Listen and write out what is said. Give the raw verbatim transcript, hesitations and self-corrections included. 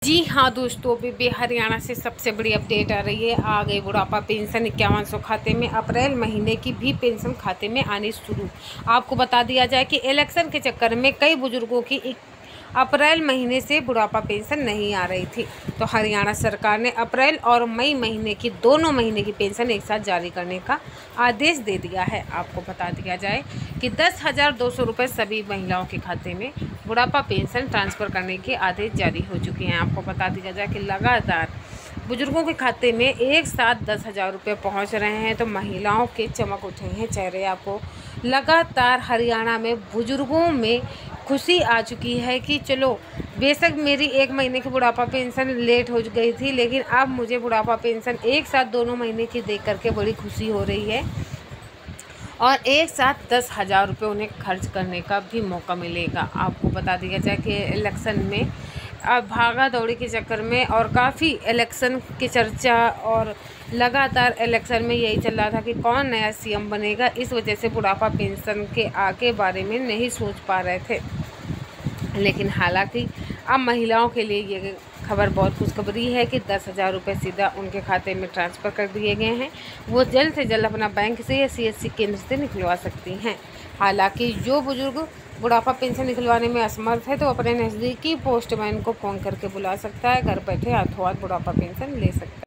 जी हाँ दोस्तों, अभी हरियाणा से सबसे बड़ी अपडेट आ रही है। आ गई बुढ़ापा पेंशन इक्यावन सौ खाते में। अप्रैल महीने की भी पेंशन खाते में आनी शुरू। आपको बता दिया जाए कि इलेक्शन के चक्कर में कई बुजुर्गों की अप्रैल महीने से बुढ़ापा पेंशन नहीं आ रही थी, तो हरियाणा सरकार ने अप्रैल और मई महीने की दोनों महीने की पेंशन एक साथ जारी करने का आदेश दे दिया है। आपको बता दिया जाए कि दस हज़ार दो सौ रुपये सभी महिलाओं के खाते में बुढ़ापा पेंशन ट्रांसफ़र करने के आदेश जारी हो चुके हैं। आपको बता दिया जाए कि लगातार बुजुर्गों के खाते में एक साथ दस हज़ार रुपये पहुँच रहे हैं, तो महिलाओं के चमक उठे हैं चेहरे। आपको लगातार हरियाणा में बुजुर्गों में खुशी आ चुकी है कि चलो, बेशक मेरी एक महीने की बुढ़ापा पेंशन लेट हो गई थी, लेकिन अब मुझे बुढ़ापा पेंशन एक साथ दोनों महीने की देख करके बड़ी खुशी हो रही है और एक साथ दस हज़ार रुपये उन्हें खर्च करने का भी मौका मिलेगा। आपको बता दिया जाए कि इलेक्शन में अब भागा दौड़ी के चक्कर में और काफ़ी इलेक्शन की चर्चा और लगातार इलेक्शन में यही चल रहा था कि कौन नया सीएम बनेगा, इस वजह से बुढ़ापा पेंशन के आगे बारे में नहीं सोच पा रहे थे। लेकिन हालांकि अब महिलाओं के लिए ये खबर बहुत खुशखबरी है कि दस हज़ार रुपये सीधा उनके खाते में ट्रांसफ़र कर दिए गए हैं। वो जल्द से जल्द अपना बैंक से या सीएससी केंद्र से निकलवा सकती हैं। हालांकि जो बुजुर्ग बुढ़ापा पेंशन निकलवाने में असमर्थ है, तो अपने नज़दीकी पोस्टमैन को फ़ोन करके बुला सकता है, घर बैठे हाथों हाथ बुढ़ापा पेंशन ले सकता है।